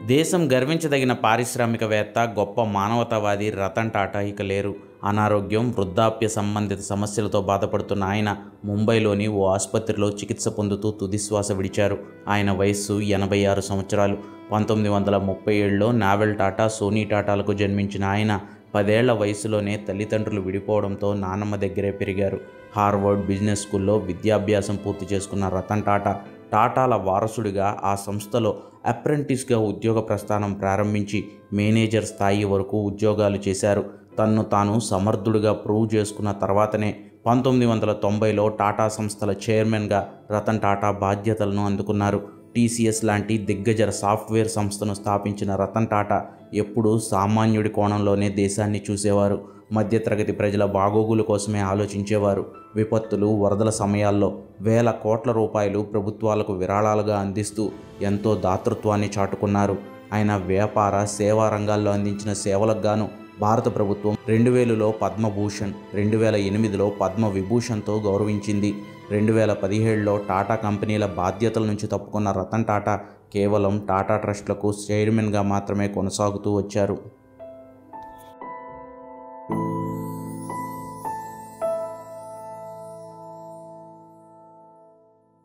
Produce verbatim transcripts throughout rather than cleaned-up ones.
దేశం గర్వించదగిన పారిశ్రామికవేత్త, గొప్ప మానవతావాది రతన్ టాటా ఇక లేరు. అనారోగ్యం, వృద్ధాప్య సంబంధిత సమస్యలతో బాధపడుతున్న ఆయన ముంబైలోని ఓ ఆసుపత్రిలో చికిత్స పొందుతూ తుదిశ్వాస విడిచారు. ఆయన వయస్సు ఎనభై ఆరు సంవత్సరాలు. పంతొమ్మిది వందల ముప్పై ఏడులో నావెల్ టాటా, సోనీ టాటాలకు జన్మించిన ఆయన పదేళ్ల వయసులోనే తల్లిదండ్రులు విడిపోవడంతో నానమ్మ దగ్గరే పెరిగారు. హార్వర్డ్ బిజినెస్ స్కూల్లో విద్యాభ్యాసం పూర్తి చేసుకున్న రతన్ టాటా టాటాల వారసుడిగా ఆ సంస్థలో అప్రెంటిస్గా ఉద్యోగ ప్రస్థానం ప్రారంభించి మేనేజర్ స్థాయి వరకు ఉద్యోగాలు చేశారు. తన్ను తాను సమర్థుడిగా ప్రూవ్ చేసుకున్న తర్వాతనే పంతొమ్మిది వందల తొంభైలో టాటా సంస్థల చైర్మన్గా రతన్ టాటా బాధ్యతలను అందుకున్నారు. టీసీఎస్ లాంటి దిగ్గజ సాఫ్ట్వేర్ సంస్థను స్థాపించిన రతన్ టాటా ఎప్పుడూ సామాన్యుడి కోణంలోనే దేశాన్ని చూసేవారు. మధ్యతరగతి ప్రజల బాగోగుల కోసమే ఆలోచించేవారు. విపత్తులు, వరదల సమయాల్లో వేల కోట్ల రూపాయలు ప్రభుత్వాలకు విరాళాలుగా అందిస్తూ ఎంతో దాతృత్వాన్ని చాటుకున్నారు. ఆయన వ్యాపార, సేవా రంగాల్లో అందించిన సేవలకు గాను భారత ప్రభుత్వం రెండు వేలలో పద్మభూషణ్, రెండు వేల ఎనిమిదిలో పద్మ విభూషణ్తో గౌరవించింది. రెండు వేల పదిహేడులో టాటా కంపెనీల బాధ్యతల నుంచి తప్పుకున్న రతన్ టాటా కేవలం టాటా ట్రస్ట్లకు చైర్మన్గా మాత్రమే కొనసాగుతూ వచ్చారు.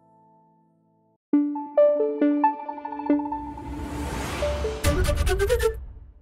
Thank you.